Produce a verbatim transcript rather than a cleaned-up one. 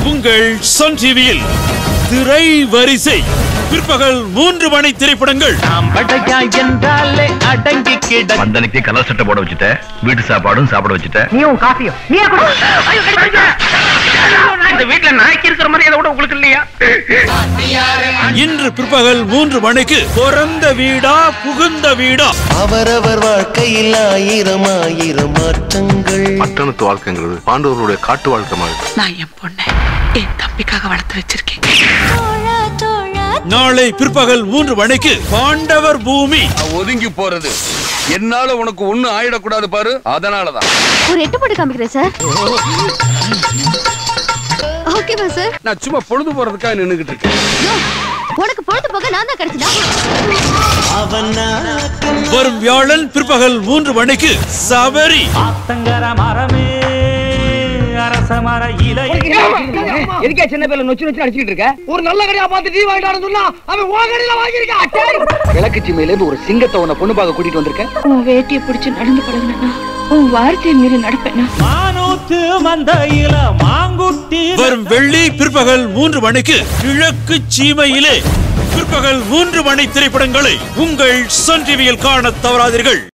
உங்கள் சன் டிவியில் திரைவரிசை பிற்பகல் மூன்று மணி திரைப்படங்கள். பந்தனுக்கு கலர் சட்டை போட வச்சுட்ட, வீட்டு சாப்பாடும் சாப்பிட வச்சுட்ட. இன்று பிற்பகல் மூன்று மணிக்கு பொறந்த வீடா புகுந்த வீடா. அவரவர் வாழ்க்கையில் ஆயிரம் ஆயிரம் மாற்றங்கள். பட்டணத்து வாழ்க்கைங்கிறது பாண்டவர்களுடைய காட்டு வாழ்க்கை மாதிரி. நான் என் பொண்ணை என் தம்பிக்காக வளர்த்து வச்சிருக்கேன். நாளை பிற்பகல் மூன்று மணிக்கு பாண்டவர் பூமி. ஒதுங்கி போறது என்னால உனக்கு ஒண்ணு ஆயிடக்கூடாது பாரு, அதனாலதான் ஒரு எட்டு போட்டு காமிக்கிறேன் சார். ஓகேவா சார்? நான் சும்மா பொழுது போறதுக்காக நின்னுகிட்டு இருக்கேன். உனக்கு பொழுது போக நான் தான் கிடைச்சதா? வரும் வியாழன் பிற்பகல் மூன்று மணிக்கு சபரி. எதுக்கே சின்ன பேர்ல நொச்சு நொச்சு அடிச்சிட்டு இருக்க? ஒரு நல்ல கடையா பார்த்து டீ வாங்கிட்டான்னு சொன்னா அவன் உன் கடையில வாங்கிருக்கான். விளக்கு சீமையில இருந்து ஒரு சிங்கத்தை உன்னை பொண்ணு பார்க்க கூட்டிட்டு வந்திருக்கேன். உன் வேட்டியை பிடிச்சு நடந்து பழகுனா உன் வார்த்தையை மீறி நடப்பேனா? வரும் வெள்ளி பிற்பகல் மூன்று மணிக்கு கிழக்கு சீமையிலே பிற்பகல் மூன்று மணி திரைப்படங்களை உங்கள் சன் டிவியில் காண தவறாதீர்கள்.